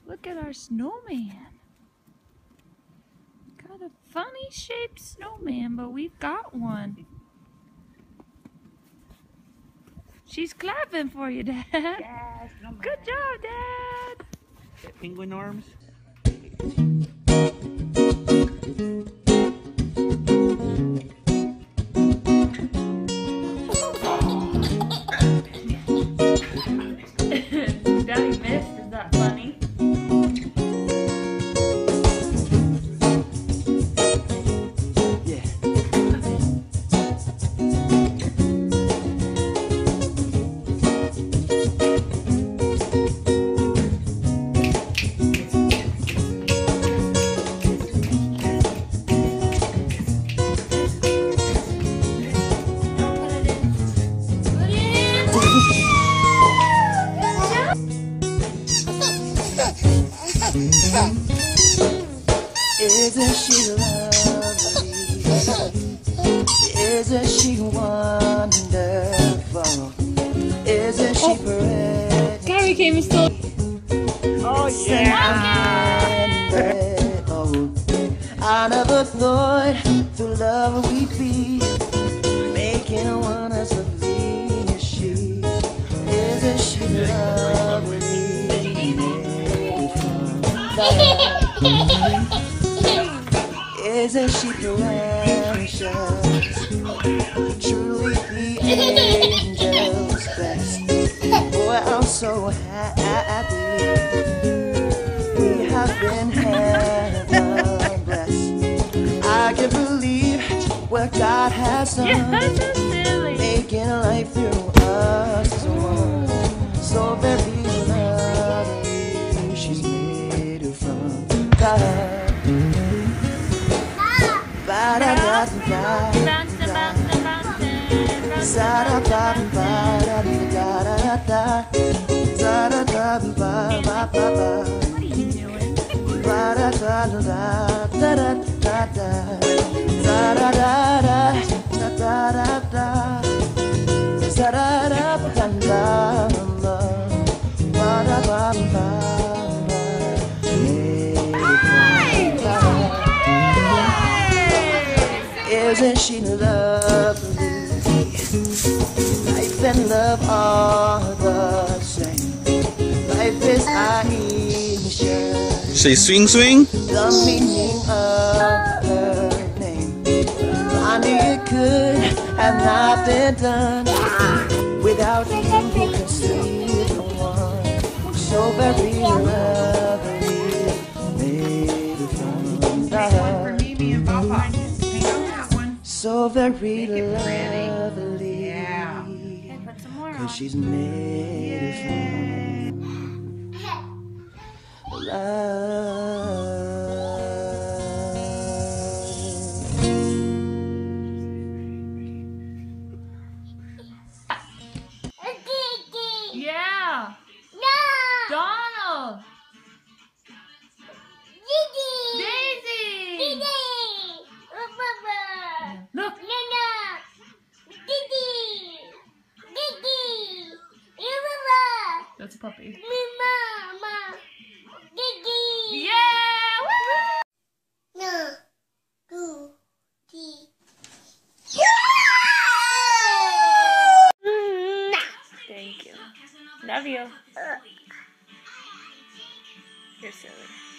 Look at our snowman. Got a funny shaped snowman, but we've got one. She's clapping for you, Dad. Yes, Good job, Dad. Penguin arms. Daddy missed. Is that funny? Isn't she lovely? Isn't she wonderful? Isn't she pretty? Gary came and stole. Oh yeah! Oh, I never thought the love we'd be making one as lovely as she. Isn't she lovely? Isn't she precious? Truly the angel's best. Boy, I'm so happy. We have been heaven blessed. I can't believe what God has done. Yeah, so silly. Making life through us as one. So very lovely. She's made it from God. Isn't she lovely? Life and love are the same. Life is Aisha. Say swing swing. The meaning of her name. I knew it could have not been done without you who can see the one so very lovely, made from the heart. So very lovely. Yeah. Okay, put some more on. 'Cause she's made from love. Yeah. No. Donald. Daisy. Look. That's a puppy. Yeah! Thank you. Love you. You're silly.